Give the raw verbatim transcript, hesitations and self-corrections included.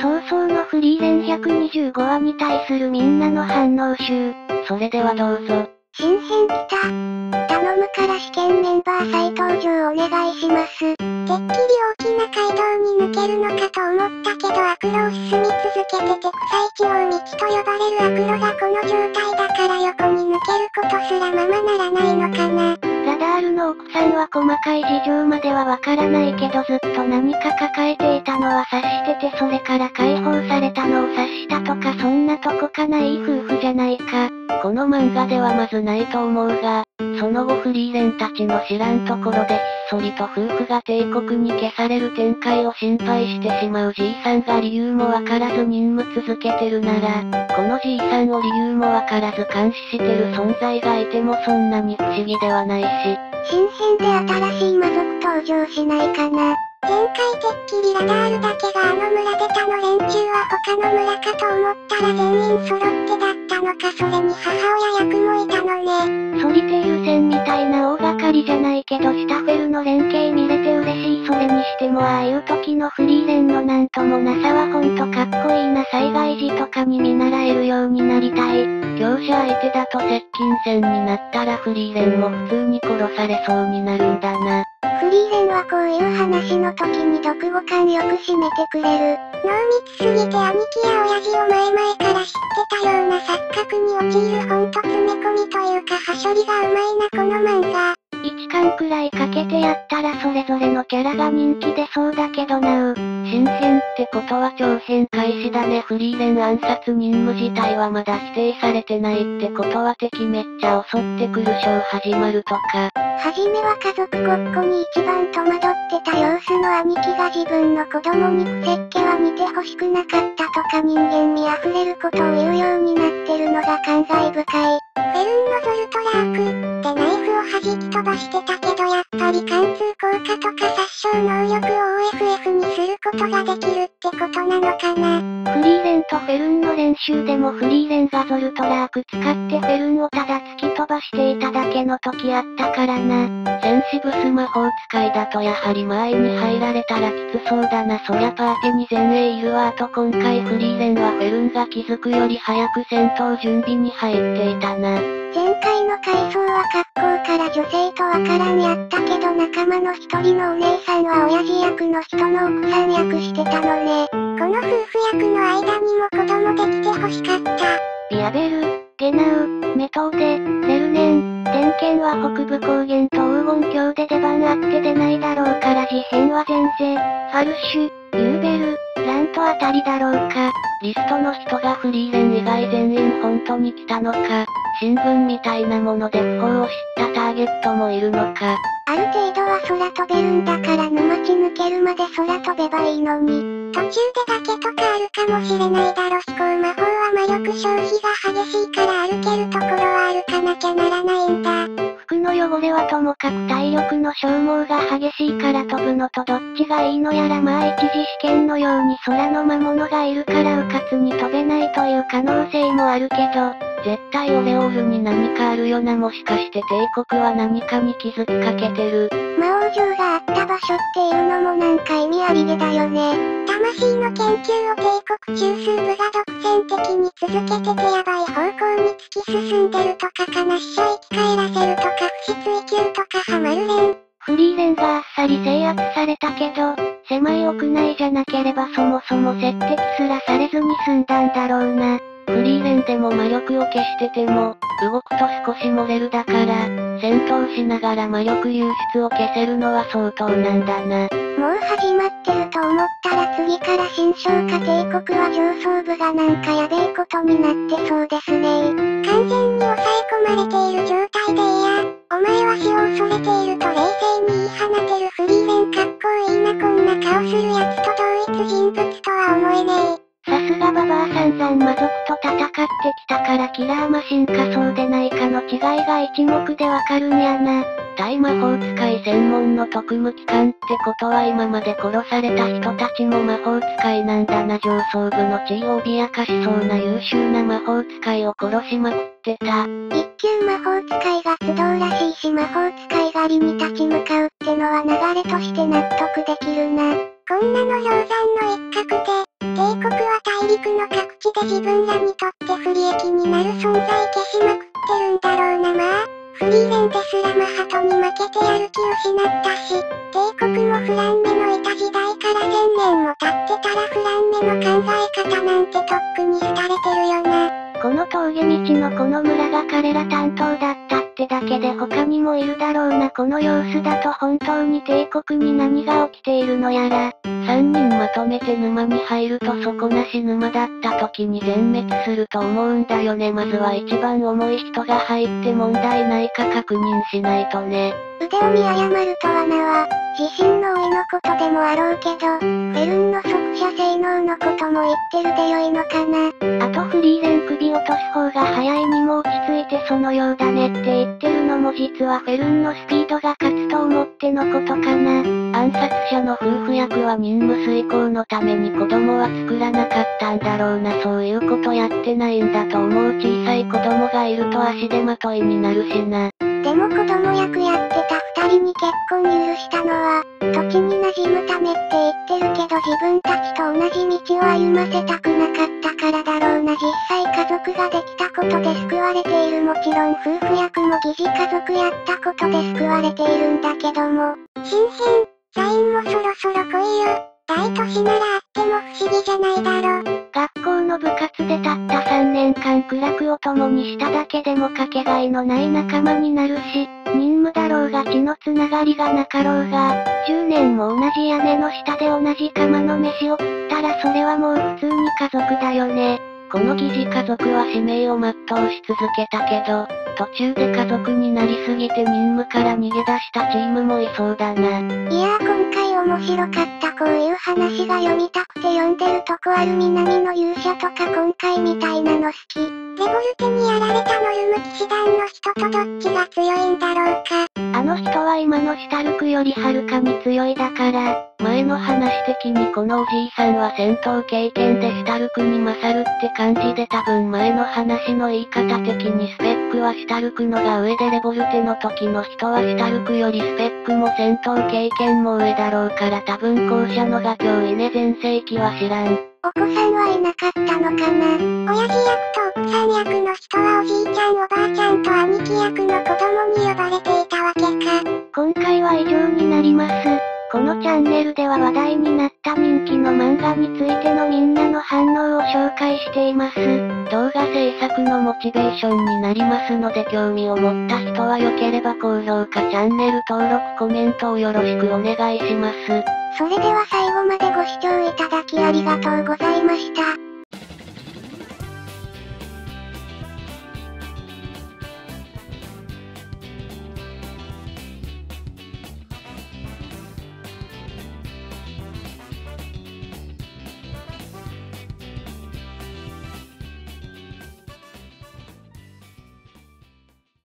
早々のフリーレンひゃくにじゅうごわに対するみんなの反応集。 それではどうぞ。 新編来た。頼むから試験メンバー再登場お願いします。てっきり大きな街道に抜けるのかと思ったけど悪路を進み続けてて草一王道と呼ばれる悪路がこの状態だから横に抜けることすらままならないのかな。 ラダールの奥さんは細かい事情まではわからないけどずっと何か抱えていたのは察しててそれから解放されたのを察したとかそんなとこかないい夫婦じゃないか。 この漫画ではまずないと思うが、その後フリーレンたちの知らんところでひっそりと夫婦が帝国に消される展開を心配してしまうじいさんが理由もわからず任務続けてるなら、このじいさんを理由もわからず監視してる存在がいてもそんなに不思議ではないし。 新編で新しい魔族登場しないかな。前回てっきりラダールだけがあの村出たの連中は他の村かと思ったら全員揃ってだったのか。それに母親役もいたのね。 ソリテール戦みたいな大掛かりじゃないけどシタフェルの連携見れて嬉しい。それにしてもああいう時のフリーレンのなんともなさはほんとかっこいいな。災害時とかに見習えるようになりたい。 強者相手だと接近戦になったらフリーレンも普通に殺されそうになるんだな。 フリーレンはこういう話の時に読後感よく締めてくれる。濃密すぎて兄貴や親父を前々から知ってたような錯覚に陥るほんと詰め込みというかはしょりがうまいなこの漫画。 いっかんくらいかけてやったらそれぞれのキャラが人気出そうだけどなう。 新編ってことは長編開始だね。フリーレン暗殺任務自体はまだ否定されてないってことは敵めっちゃ襲ってくるショー始まるとか。 はじめは家族ごっこに一番戸惑ってた様子の兄貴が自分の子供にクセっ気は似てほしくなかったとか人間味あふれることを言うようになってるのが感慨深い。フェルンのゾルトラークってナイフを弾き飛ばしてたけどやっぱり貫通効果とか殺傷能力を オーエフエフ にすることができるってことなのかな。 フリーレンとフェルンの練習でもフリーレンがゾルトラーク使ってフェルンをただ突き飛ばしていただけの時あったからな。 センシブス魔法使いだとやはり間合いに入られたらきつそうだな。そりゃパーティに前衛いるわ。あと今回フリーレンはフェルンが気づくより早く戦闘準備に入っていたな。 前回の回想は格好から女性とわからんやったけど仲間の一人のお姉さんは親父役の人の奥さん役してたのね。この夫婦役の間にも子供できて欲しかった。 ビアベル、ゲナウ、メトウデ、レルネン、デンケンは北部高原と黄金郷で出番あって出ないだろうから事変は前世、ファルシュ、ユーベル、ラントあたりだろうか。 リストの人がフリーレン以外全員本当に来たのか。新聞みたいなもので不法を知ったターゲットもいるのか。 ある程度は空飛べるんだから沼地抜けるまで空飛べばいいのに。途中で崖とかあるかもしれないだろ。飛行魔法は魔力消費が激しいから歩けるところは歩かなきゃならないんだ。 服の汚れはともかく体力の消耗が激しいから飛ぶのとどっちがいいのやら。まあ一次試験のように空の魔物がいるから迂闊に飛べないという可能性もあるけど。 絶対オレオールに何かあるよな。もしかして帝国は何かに気づきかけてる。 魔王城があった場所っていうのもなんか意味ありげだよね。魂の研究を帝国中枢部が独占的に続けててやばい方向に突き進んでるとか悲しさ生き返らせるとか不死追求とかハマるレン。 フリーレンがあっさり制圧されたけど、狭い屋内じゃなければそもそも接敵すらされずに済んだんだろうな。 フリーレンでも魔力を消してても、動くと少し漏れるだから、戦闘しながら魔力流出を消せるのは相当なんだな。 もう始まってると思ったら次から新商化帝国は上層部がなんかやべえことになってそうですね。完全に抑え込まれている状態でいや、お前は死を恐れていると冷静に言い放てるフリーレンかっこいいな。こんな顔するやつと同一人物とは思えねえ。 さすがババア散々魔族と戦ってきたからキラーマシンかそうでないかの違いが一目でわかるんやな。 大魔法使い専門の特務機関ってことは今まで殺された人たちも魔法使いなんだな。上層部の地位を脅かしそうな優秀な魔法使いを殺しまくってた。 一級魔法使いが集うらしいし魔法使い狩りに立ち向かうってのは流れとして納得できるな。こんなの氷山の一角で、帝国陸の各地で自分らにとって不利益になる存在消しまくってるんだろうな。まあ、フリーレンですらマハトに負けてやる気失ったし、帝国もフランメのいた時代からせんねんも経ってたらフランメの考え方なんてとっくに廃れてるよな。 この峠道のこの村が彼ら担当だったってだけで他にもいるだろうな。この様子だと本当に帝国に何が起きているのやら。 三人まとめて沼に入ると底なし沼だった時に全滅すると思うんだよね。まずは一番重い人が入って問題ないか確認しないとね。 腕を見誤るとは名は、自身の老いのことでもあろうけど、フェルンの速射性能のことも言ってるでよいのかな。 あとフリーレン首落とす方が早いにも落ち着いてそのようだねって言ってるのも実はフェルンのスピードが勝つと思ってのことかな。 暗殺者の夫婦役は任務遂行のために子供は作らなかったんだろうな。そういうことやってないんだと思う。小さい子供がいると足手まといになるしな。 でも子供役やってた二人に結婚許したのは、土地に馴染むためって言ってるけど自分たちと同じ道を歩ませたくなかったからだろうな。実際家族ができたことで救われている。もちろん夫婦役も疑似家族やったことで救われているんだけども、新編、ザインもそろそろ来いよ。大都市ならあっても不思議じゃないだろ。 学校の部活でたったさんねんかん苦楽を共にしただけでもかけがえのない仲間になるし、任務だろうが血のつながりがなかろうが、じゅうねんも同じ屋根の下で同じ釜の飯を食ったらそれはもう普通に家族だよね。 この疑似家族は使命を全うし続けたけど、途中で家族になりすぎて任務から逃げ出したチームもいそうだな。 いやー今回面白かった。こういう話が読みたくて読んでるとこある。南の勇者とか今回みたいなの好き。レボルテにやられたノルム騎士団の人とどっちが強いんだろうか。 あの人は今のシュタルクよりはるかに強いだから。 前の話的にこのおじいさんは戦闘経験でシュタルクに勝るって感じで多分前の話の言い方的にスペックはシュタルクのが上でレボルテの時の人はシュタルクよりスペックも戦闘経験も上だろうから多分後者のが脅威ね。全盛期は知らん。 お子さんはいなかったのかな。親父役と奥さん役の人はおじいちゃんおばあちゃんと兄貴役の子供に呼ばれていたわけか。 今回は以上になります。このチャンネルでは話題になった人気の漫画についてのみんなの反応を紹介しています。 動画制作のモチベーションになりますので興味を持った人は良ければ高評価チャンネル登録コメントをよろしくお願いします。 それでは最後までご視聴いただきありがとうございました。